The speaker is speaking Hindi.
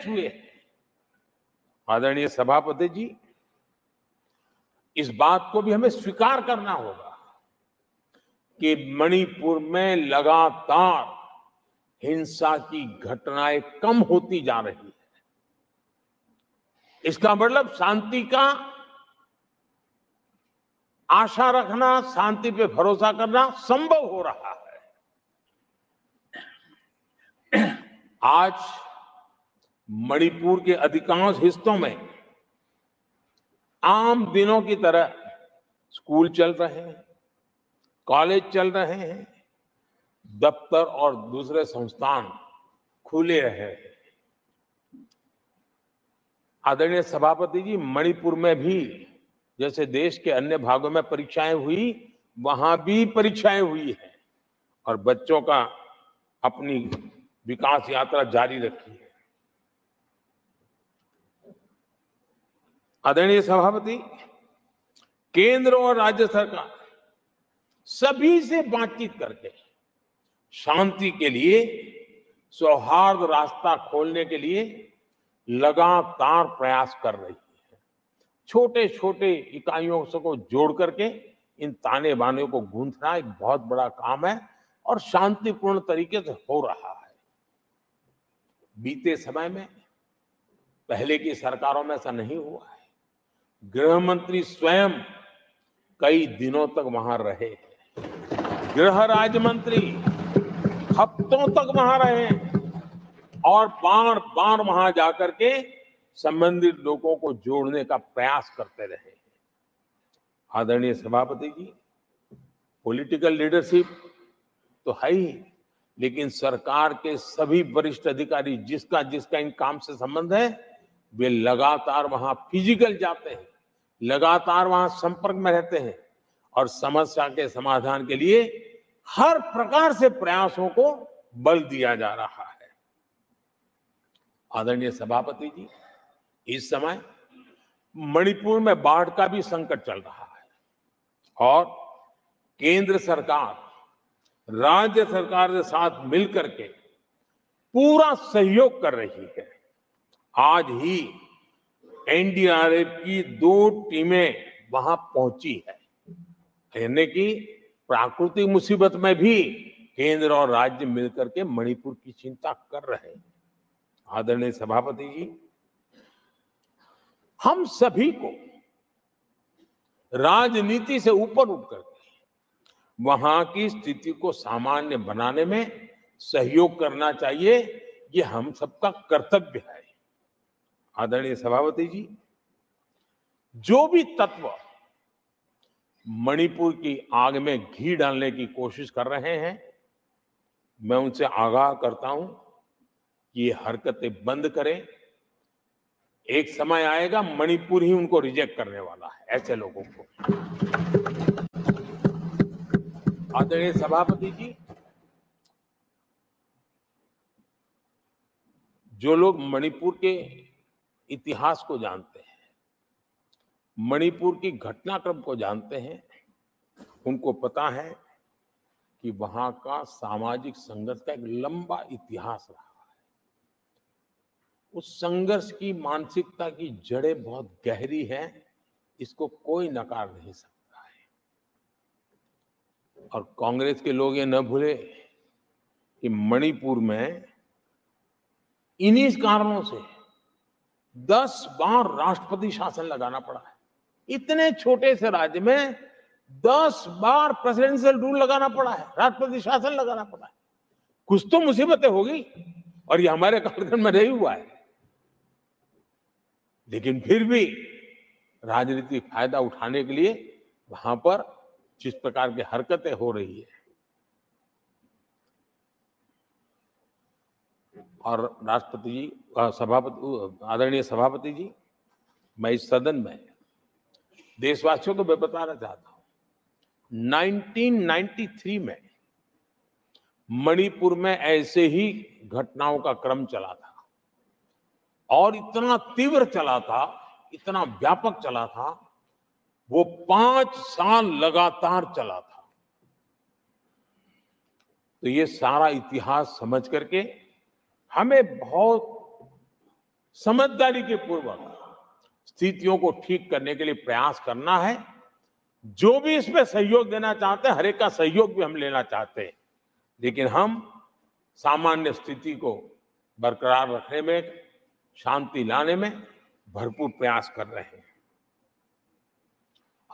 अरेस्ट हुए हैं। आदरणीय सभापति जी, इस बात को भी हमें स्वीकार करना होगा कि मणिपुर में लगातार हिंसा की घटनाएं कम होती जा रही है। इसका मतलब शांति का आशा रखना, शांति पे भरोसा करना संभव हो रहा है। आज मणिपुर के अधिकांश हिस्सों में आम दिनों की तरह स्कूल चल रहे हैं, कॉलेज चल रहे हैं, दफ्तर और दूसरे संस्थान खुले रहे हैं। आदरणीय सभापति जी, मणिपुर में भी जैसे देश के अन्य भागों में परीक्षाएं हुई, वहां भी परीक्षाएं हुई है और बच्चों का अपनी विकास यात्रा जारी रखी है। आदरणीय सभापति, केंद्र और राज्य सरकार सभी से बातचीत करके शांति के लिए, सौहार्द रास्ता खोलने के लिए लगातार प्रयास कर रही है। छोटे छोटे इकाइयों को जोड़ करके इन ताने बाने को गूंथना एक बहुत बड़ा काम है और शांतिपूर्ण तरीके से हो रहा है। बीते समय में पहले की सरकारों में ऐसा नहीं हुआ है। गृह मंत्री स्वयं कई दिनों तक वहां रहे हैं, गृह राज्य मंत्री हफ्तों तक वहां रहे और बार बार वहां जाकर के संबंधित लोगों को जोड़ने का प्रयास करते रहे। आदरणीय सभापति जी, पॉलिटिकल लीडरशिप तो है ही, लेकिन सरकार के सभी वरिष्ठ अधिकारी जिसका जिसका इन काम से संबंध है, वे लगातार वहां फिजिकल जाते हैं, लगातार वहां संपर्क में रहते हैं और समस्या के समाधान के लिए हर प्रकार से प्रयासों को बल दिया जा रहा है। आदरणीय सभापति जी, इस समय मणिपुर में बाढ़ का भी संकट चल रहा है और केंद्र सरकार राज्य सरकार के साथ मिलकर के पूरा सहयोग कर रही है। आज ही एनडीआरएफ की 2 टीमें वहां पहुंची है, यानी कि प्राकृतिक मुसीबत में भी केंद्र और राज्य मिलकर के मणिपुर की चिंता कर रहे हैं। आदरणीय सभापति जी, हम सभी को राजनीति से ऊपर उठकर के वहां की स्थिति को सामान्य बनाने में सहयोग करना चाहिए। ये हम सबका कर्तव्य है। आदरणीय सभापति जी, जो भी तत्व मणिपुर की आग में घी डालने की कोशिश कर रहे हैं, मैं उनसे आगाह करता हूं कि ये हरकतें बंद करें। एक समय आएगा मणिपुर ही उनको रिजेक्ट करने वाला है, ऐसे लोगों को। आदरणीय सभापति जी, जो लोग मणिपुर के इतिहास को जानते हैं, मणिपुर की घटनाक्रम को जानते हैं, उनको पता है कि वहां का सामाजिक संघर्ष का एक लंबा इतिहास रहा है। उस संघर्ष की मानसिकता की जड़ें बहुत गहरी हैं, इसको कोई नकार नहीं सकता है। और कांग्रेस के लोग ये न भूले कि मणिपुर में इन्हीं कारणों से 10 बार राष्ट्रपति शासन लगाना पड़ा है। इतने छोटे से राज्य में 10 बार प्रेसिडेंशियल रूल लगाना पड़ा है, राष्ट्रपति शासन लगाना पड़ा है। कुछ तो मुसीबतें होगी और ये हमारे कार्यक्रम में नहीं हुआ है, लेकिन फिर भी राजनीतिक फायदा उठाने के लिए वहां पर जिस प्रकार की हरकतें हो रही है, और राष्ट्रपति जी, आदरणीय सभापति जी, मैं इस सदन में देशवासियों को मैं बताना चाहता हूं, 1993 में मणिपुर में ऐसे ही घटनाओं का क्रम चला था और इतना तीव्र चला था, इतना व्यापक चला था, वो 5 साल लगातार चला था। तो ये सारा इतिहास समझ करके हमें बहुत समझदारी के पूर्वक स्थितियों को ठीक करने के लिए प्रयास करना है। जो भी इसमें सहयोग देना चाहते हैं, हर एक का सहयोग भी हम लेना चाहते हैं, लेकिन हम सामान्य स्थिति को बरकरार रखने में, शांति लाने में भरपूर प्रयास कर रहे हैं।